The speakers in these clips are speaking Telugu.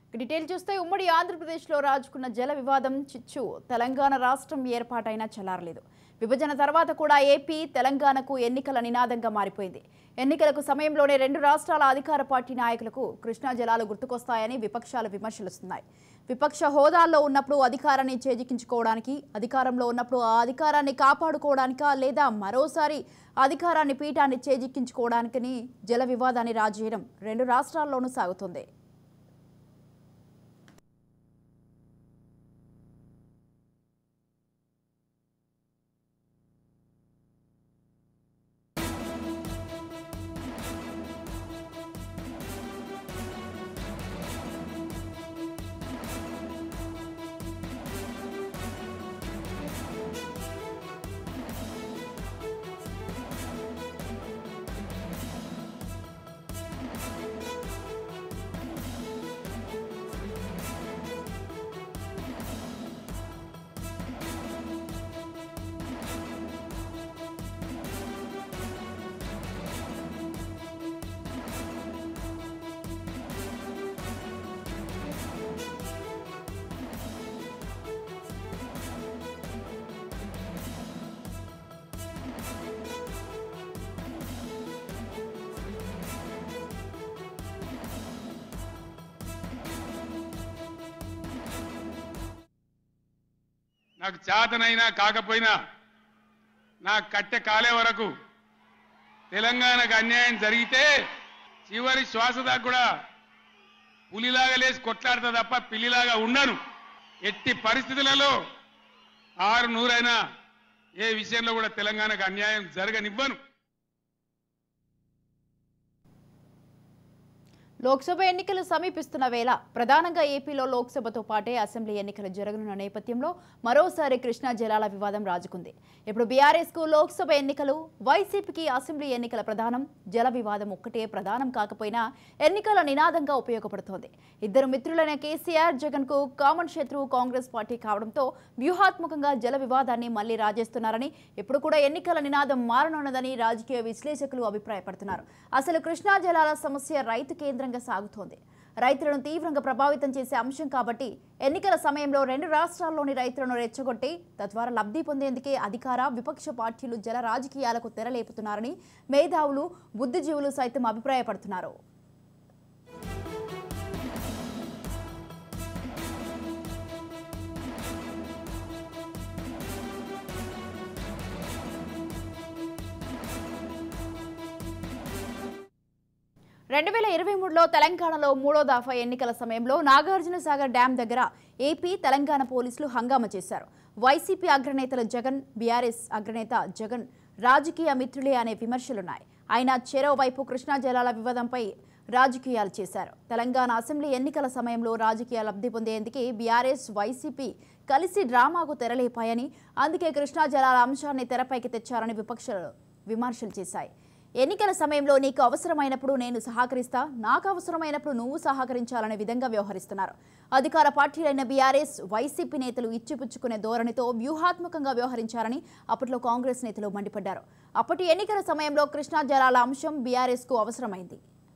డీటెయిల్ చూస్తే ఉమ్మడి ఆంధ్రప్రదేశ్లో రాజుకున్న జల వివాదం చిచ్చు తెలంగాణ రాష్ట్రం ఏర్పాటైనా చల్లారలేదు. విభజన తర్వాత కూడా ఏపీ తెలంగాణకు ఎన్నికల నినాదంగా మారిపోయింది. ఎన్నికలకు సమయంలోనే రెండు రాష్ట్రాల అధికార పార్టీ నాయకులకు కృష్ణా జలాలు గుర్తుకొస్తాయని విపక్షాలు విమర్శిస్తున్నాయి. విపక్ష హోదాల్లో ఉన్నప్పుడు అధికారాన్ని చేజిక్కించుకోవడానికి, అధికారంలో ఉన్నప్పుడు ఆ అధికారాన్ని కాపాడుకోవడానికా లేదా మరోసారి అధికారాన్ని పీఠాన్ని చేజిక్కించుకోవడానికని జల వివాదాన్ని రాజేయడం రెండు రాష్ట్రాల్లోనూ సాగుతుంది. నాకు చేతనైనా కాకపోయినా నా కట్టె కాలే వరకు తెలంగాణకు అన్యాయం జరిగితే చివరి శ్వాస దాకా కూడా పులిలాగా లేచి కొట్లాడతా తప్ప పిల్లిలాగా ఉండను. ఎట్టి పరిస్థితులలో 600 ఏ విషయంలో కూడా తెలంగాణకు అన్యాయం జరగనివ్వను. లోక్సభ ఎన్నికలు సమీపిస్తున్న వేళ ప్రధానంగా ఏపీలో లోక్సభతో పాటే అసెంబ్లీ ఎన్నికలు జరగనున్న నేపథ్యంలో మరోసారి కృష్ణా జలాల వివాదం రాజుకుంది. ఇప్పుడు బీఆర్ఎస్కు లోక్సభ ఎన్నికలు, వైసీపీకి అసెంబ్లీ ఎన్నికల ప్రధానం. జల వివాదం ఒక్కటే ప్రధానం కాకపోయినా ఎన్నికల నినాదంగా ఉపయోగపడుతోంది. ఇద్దరు మిత్రులైన కేసీఆర్, జగన్కు కామన్ శత్రువు కాంగ్రెస్ పార్టీ కావడంతో వ్యూహాత్మకంగా జల వివాదాన్ని మళ్లీ రాజేస్తున్నారని, ఇప్పుడు కూడా ఎన్నికల నినాదం మారనున్నదని రాజకీయ విశ్లేషకులు అభిప్రాయపడుతున్నారు. అసలు కృష్ణా జలాల సమస్య రైతు కేంద్రంగా సాగుతోంది. రైతులను తీవ్రంగా ప్రభావితం చేసే అంశం కాబట్టి ఎన్నికల సమయంలో రెండు రాష్ట్రాల్లోని రైతులను రెచ్చగొట్టి తద్వారా లబ్ధి పొందేందుకే అధికార, విపక్ష పార్టీలు జల రాజకీయాలకు తెరలేపుతున్నారని మేధావులు, బుద్ధిజీవులు సైతం అభిప్రాయపడుతున్నారు. రెండు 2023లో తెలంగాణలో మూడో దఫా ఎన్నికల సమయంలో నాగార్జున సాగర్ డ్యాం దగ్గర ఏపీ, తెలంగాణ పోలీసులు హంగామా చేశారు. వైసీపీ అగ్రనేతలు జగన్, బీఆర్ఎస్ అగ్రనేత జగన్ రాజకీయ మిత్రులే అనే విమర్శలున్నాయి. ఆయన చెరోవైపు కృష్ణా జలాల వివాదంపై రాజకీయాలు చేశారు. తెలంగాణ అసెంబ్లీ ఎన్నికల సమయంలో రాజకీయ లబ్ధి పొందేందుకే బీఆర్ఎస్, వైసీపీ కలిసి డ్రామాకు తెరలేపాయని, అందుకే కృష్ణా జలాల అంశాన్ని తెరపైకి తెచ్చారని విపక్షాలు విమర్శలు చేశాయి. ఎన్నికల సమయంలో నీకు అవసరమైనప్పుడు నేను సహకరిస్తా, నాకు అవసరమైనప్పుడు నువ్వు సహకరించాలనే విధంగా వ్యవహరిస్తున్నారు. అధికార పార్టీలైన బీఆర్ఎస్, వైసీపీ నేతలు ఇచ్చిపుచ్చుకునే ధోరణితో వ్యూహాత్మకంగా వ్యవహరించారని అప్పట్లో కాంగ్రెస్ నేతలు మండిపడ్డారు. అప్పటి ఎన్నికల సమయంలో కృష్ణా జలాల అంశం బీఆర్ఎస్కు అవసరమైంది.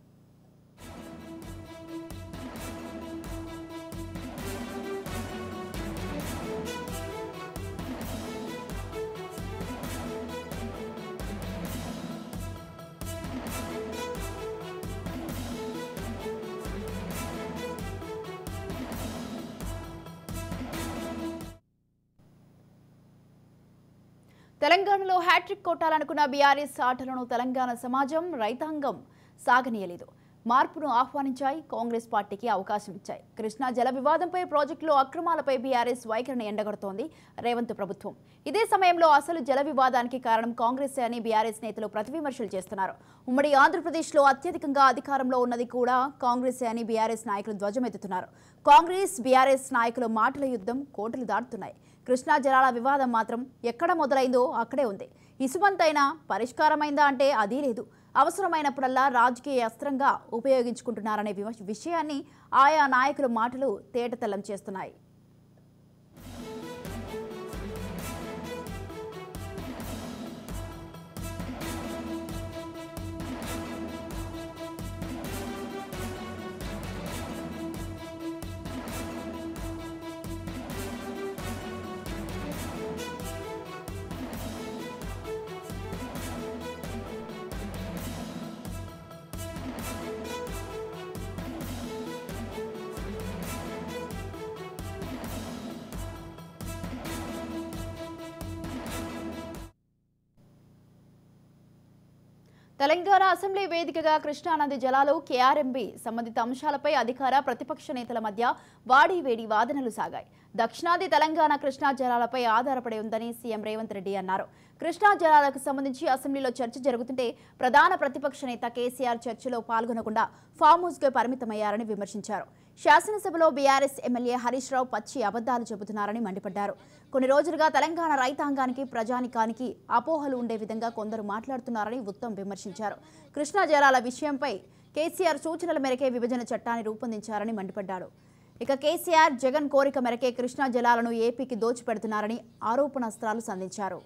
తెలంగాణలో హ్యాట్రిక్ కొట్టాలనుకున్న బీఆర్ఎస్ ఆటలను తెలంగాణ సమాజం, రైతాంగం సాగనీయలేదు. మార్పును ఆహ్వానించాయి, కాంగ్రెస్ పార్టీకి అవకాశం ఇచ్చాయి. కృష్ణా జల వివాదంపై, ప్రాజెక్టులో అక్రమాలపై బీఆర్ఎస్ వైఖరిని ఎండగడుతోంది రేవంత్ ప్రభుత్వం. ఇదే సమయంలో అసలు జల వివాదానికి కారణం కాంగ్రెస్ అని బీఆర్ఎస్ నేతలు ప్రతివిమర్శలు చేస్తున్నారు. ఉమ్మడి ఆంధ్రప్రదేశ్లో అత్యధికంగా అధికారంలో ఉన్నది కూడా కాంగ్రెస్ అని బీఆర్ఎస్ నాయకులు ధ్వజమెత్తుతున్నారు. కాంగ్రెస్, బీఆర్ఎస్ నాయకుల మాటల యుద్ధం కోటలు దాటుతున్నాయి. కృష్ణా జలాల వివాదం మాత్రం ఎక్కడ మొదలైందో అక్కడే ఉంది. ఇసుమంతైనా పరిష్కారమైందా అంటే అదీ లేదు. అవసరమైనప్పుడల్లా రాజకీయ అస్త్రంగా ఉపయోగించుకుంటున్నారనే విషయాన్ని ఆయా నాయకుల మాటలు తేటతెల్లం చేస్తున్నాయి. తెలంగాణ అసెంబ్లీ వేదికగా కృష్ణానది జలాలు కేఆర్ఎంబీ సంబంధిత అంశాలపై అధికార ప్రతిపక్ష నేతల మధ్య వాడివేడి వాదనలు సాగాయి. దక్షిణాది తెలంగాణ కృష్ణా జలాలపై ఆధారపడి ఉందని సీఎం రేవంత్ రెడ్డి అన్నారు. కృష్ణా జలాలకు సంబంధించి అసెంబ్లీలో చర్చ జరుగుతుంటే ప్రధాన ప్రతిపక్ష నేత కేసీఆర్ చర్చలో పాల్గొనకుండా ఫామ్ హౌస్కు పరిమితమయ్యారని విమర్శించారు. శాసనసభలో బీఆర్ఎస్ ఎమ్మెల్యే హరీష్ రావు పచ్చి అబద్దాలు చెబుతున్నారని మండిపడ్డారు. కొన్ని రోజులుగా తెలంగాణ రైతాంగానికి ప్రజానికానికి అపోహలు ఉండే విధంగా కొందరు మాట్లాడుతున్నారని ఉత్తమ్ విమర్శించారు. కృష్ణా జలాల విషయంపై కేసీఆర్ సూచనల మేరకే విభజన చట్టాన్ని రూపొందించారని మండిపడ్డారు. ఇక కేసీఆర్ జగన్ కోరిక మేరకే కృష్ణా జలాలను ఏపీకి దోచిపెడుతున్నారని ఆరోపణాస్త్రాలు సంధించారు.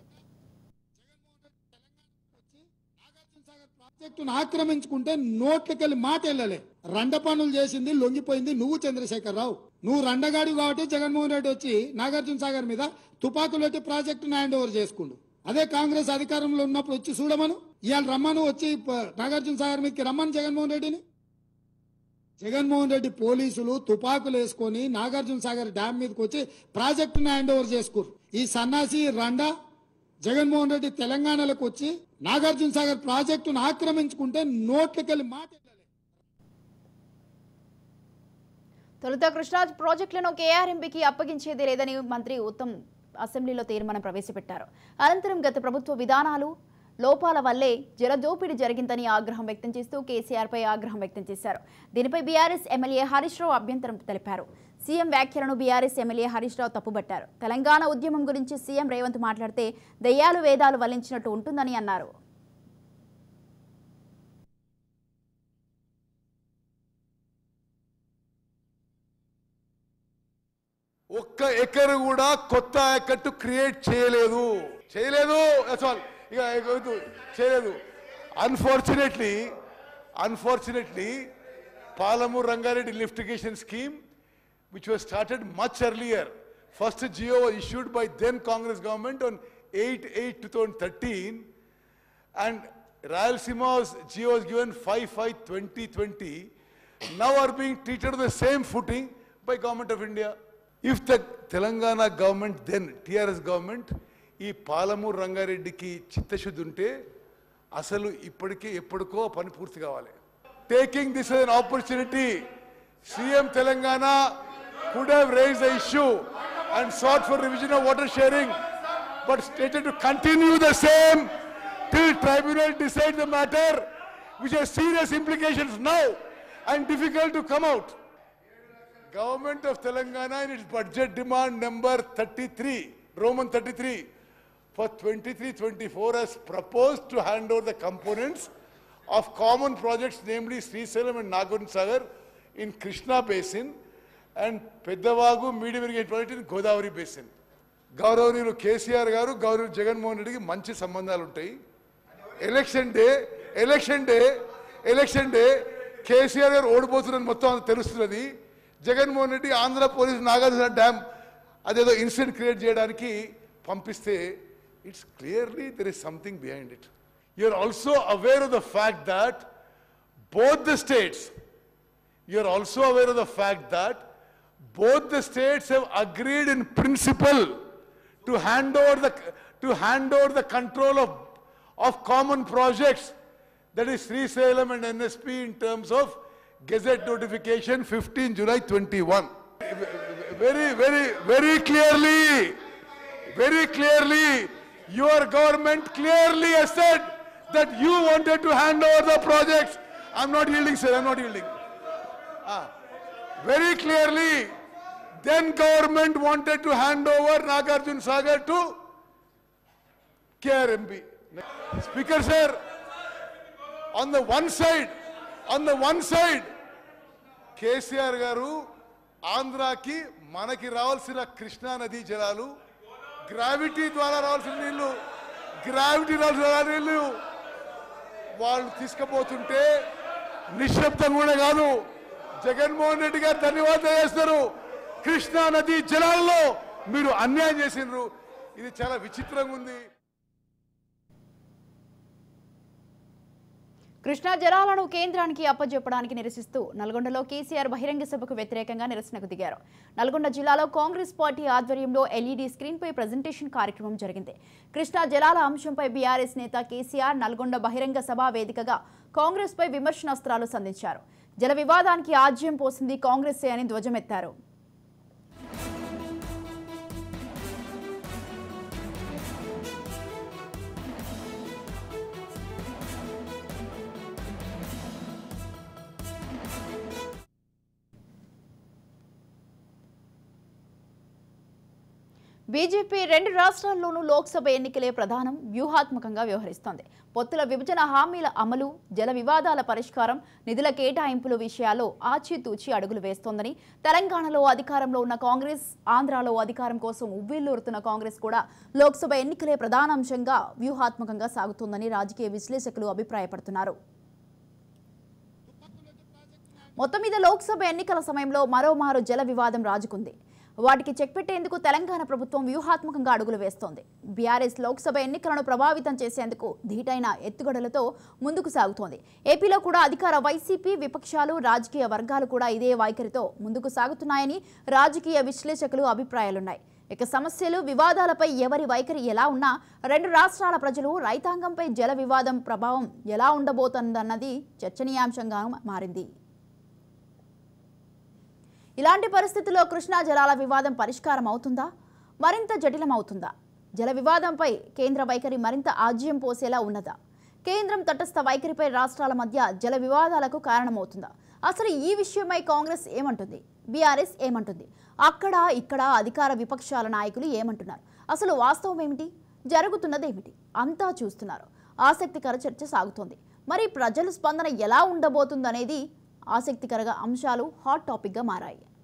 ప్రాజెక్టును ఆక్రమించుకుంటే నోట్లకెళ్ళి మాట వెళ్ళలే. రండ పనులు చేసింది లొంగిపోయింది నువ్వు చంద్రశేఖరరావు. నువ్వు రండగాడి కాబట్టి జగన్మోహన్ రెడ్డి వచ్చి నాగార్జున సాగర్ మీద తుపాకులు పెట్టి ప్రాజెక్టును హ్యాండ్ ఓవర్ చేసుకుండు. అదే కాంగ్రెస్ అధికారంలో ఉన్నప్పుడు వచ్చి చూడమను, ఇవాళ రమ్మను, వచ్చి నాగార్జున సాగర్ మీదకి రమ్మను జగన్మోహన్ రెడ్డిని. జగన్మోహన్ రెడ్డి పోలీసులు తుపాకులు వేసుకొని నాగార్జున సాగర్ డ్యామ్ మీదకి వచ్చి ప్రాజెక్టును హ్యాండ్ ఓవర్ చేసుకురు. ఈ సన్నాసి రండ జగన్మోహన్ రెడ్డి తెలంగాణలోకి వచ్చి నాగార్జున సాగర్ ప్రాజెక్టును ఆక్రమించుకుంటే నోట్లకెళ్ళి మాట. తొలుత కృష్ణా ప్రాజెక్టులను కేఆర్ఎంబీకి అప్పగించేది లేదని మంత్రి ఉత్తమ్ అసెంబ్లీలో తీర్మానం ప్రవేశపెట్టారు. అనంతరం గత ప్రభుత్వ విధానాలు లోపాల వల్లే జలదోపిడీ జరిగిందని ఆగ్రహం వ్యక్తం చేస్తూ కేసీఆర్పై ఆగ్రహం వ్యక్తం చేశారు. దీనిపై బీఆర్ఎస్ ఎమ్మెల్యే హరీష్ రావు అభ్యంతరం తెలిపారు. సీఎం వ్యాఖ్యలను బీఆర్ఎస్ ఎమ్మెల్యే హరీష్ రావు తప్పుబట్టారు. తెలంగాణ ఉద్యమం గురించి సీఎం రేవంత్ మాట్లాడితే దయ్యాలు వేదాలు వల్లించినట్టు ఉంటుందని అన్నారు. ఒక్క ఎకరు కూడా కొత్త ఆయకట్టు క్రియేట్ చేయలేదు. Unfortunately Palamuru Rangareddy lift irrigation scheme which was started much earlier. First GO was issued by then Congress government on 8/8/2013 and Rayalaseema's GO was given 5/5/2020. Now are being treated on the same footing by Government of India. If the Telangana government, then TRS government, ఈ పాలమూరు రంగారెడ్డికి చిత్తశుద్ధి ఉంటే అసలు ఇప్పటికే ఎప్పటికో పని పూర్తి కావాలి. Taking this as an opportunity, CM Telangana could have raised the issue and sought for revision of water sharing, but stated to continue the same till tribunal decides the matter, which has serious implications now and difficult to come out. Government of Telangana in its budget demand number 33, Roman 33, for 23-24 has proposed to hand over the components of common projects, namely Srisailam and Nagarjuna Sagar in Krishna Basin and Peddavagu medium irrigation project in Godavari Basin. గౌరవనీయులు కేసీఆర్ గారు గౌరవ జగన్మోహన్ రెడ్డికి మంచి సంబంధాలు ఉంటాయి. ఎలక్షన్ డే కేసీఆర్ గారు ఓడిపోతున్నది మొత్తం తెలుస్తున్నది. జగన్మోహన్ రెడ్డి ఆంధ్ర పోలీసు నాగార్జున డ్యామ్ అదేదో ఇన్సిడెంట్ క్రియేట్ చేయడానికి పంపిస్తే it's clearly there is something behind it. You are also aware of the fact that both the states have agreed in principle to hand over the control of common projects, that is Srisailam and NSP, in terms of Gazette notification 15 July 21. Very clearly, your government clearly has said that you wanted to hand over the projects. I'm not yielding, sir. I'm not yielding. Very clearly, then government wanted to hand over Nagarjuna Sagar to KRMB. Speaker, sir, on the one side, KCR garu, Andhra ki manaki ravalsina Krishna Nadi jalalu, gravity dwara ravalsina nillu, వాళ్ళు తీసుకుపోతుంటే నిశ్శబ్దంగా కాదు జగన్మోహన్ రెడ్డి గారు ధన్యవాదాలు చేస్తారు. కృష్ణా నది జలాల్లో మీరు అన్యాయం చేసినారు. ఇది చాలా విచిత్రంగా ఉంది. కృష్ణా జలాలను కేంద్రానికి అప్పజెప్పడానికి నిరసిస్తూ నల్గొండలో కేసీఆర్ బహిరంగ సభకు వ్యతిరేకంగా నిరసనకు దిగారు. నల్గొండ జిల్లాలో కాంగ్రెస్ పార్టీ ఆధ్వర్యంలో ఎల్ఈడీ స్క్రీన్పై ప్రజెంటేషన్ కార్యక్రమం జరిగింది. కృష్ణా జలాల అంశంపై బీఆర్ఎస్ నేత కేసీఆర్ నల్గొండ బహిరంగ సభ వేదికగా కాంగ్రెస్పై విమర్శనాస్త్రాలు సంధించారు. జల వివాదానికి ఆజ్యం పోసింది కాంగ్రెసే అని ధ్వజమెత్తారు. బీజేపీ 2 రాష్ట్రాల్లోనూ లోక్సభ ఎన్నికలే ప్రధానం వ్యూహాత్మకంగా వ్యవహరిస్తోంది. పొత్తుల విభజన హామీల అమలు, జల వివాదాల పరిష్కారం, నిధుల కేటాయింపుల విషయాల్లో ఆచితూచి అడుగులు వేస్తోందని, తెలంగాణలో అధికారంలో ఉన్న కాంగ్రెస్, ఆంధ్రాలో అధికారం కోసం ఉవ్విళ్లూరుతున్న కాంగ్రెస్ కూడా లోక్సభ ఎన్నికలే ప్రధాన అంశంగా వ్యూహాత్మకంగా సాగుతోందని రాజకీయ విశ్లేషకులు అభిప్రాయపడుతున్నారు. మొత్తం మీద లోక్సభ ఎన్నికల సమయంలో మరోమారు జల వివాదం రాజుకుంది. వాటికి చెక్ పెట్టేందుకు తెలంగాణ ప్రభుత్వం వ్యూహాత్మకంగా అడుగులు వేస్తోంది. బీఆర్ఎస్ లోక్సభ ఎన్నికలను ప్రభావితం చేసేందుకు ధీటైన ఎత్తుగడలతో ముందుకు సాగుతోంది. ఏపీలో కూడా అధికార వైసీపీ, విపక్షాలు, రాజకీయ వర్గాలు కూడా ఇదే వైఖరితో ముందుకు సాగుతున్నాయని రాజకీయ విశ్లేషకులు అభిప్రాయాలున్నాయి. ఇక సమస్యలు, వివాదాలపై ఎవరి వైఖరి ఎలా ఉన్నా 2 రాష్ట్రాల ప్రజలు, రైతాంగంపై జల వివాదం ప్రభావం ఎలా ఉండబోతుందన్నది చర్చనీయాంశంగా మారింది. ఇలాంటి పరిస్థితుల్లో కృష్ణా జలాల వివాదం పరిష్కారం అవుతుందా, మరింత జటిలమవుతుందా? జల వివాదంపై కేంద్ర వైఖరి మరింత ఆజ్యం పోసేలా ఉన్నదా? కేంద్రం తటస్థ వైఖరిపై రాష్ట్రాల మధ్య జల వివాదాలకు కారణమవుతుందా? అసలు ఈ విషయమై కాంగ్రెస్ ఏమంటుంది, బీఆర్ఎస్ ఏమంటుంది, అక్కడ ఇక్కడ అధికార విపక్షాల నాయకులు ఏమంటున్నారు? అసలు వాస్తవం ఏమిటి, జరుగుతున్నదేమిటి అంతా చూస్తున్నారు. ఆసక్తికర చర్చ సాగుతోంది. మరి ప్రజల స్పందన ఎలా ఉండబోతుందనేది ఆసక్తికర అంశాలు హాట్ టాపిక్గా మారాయి.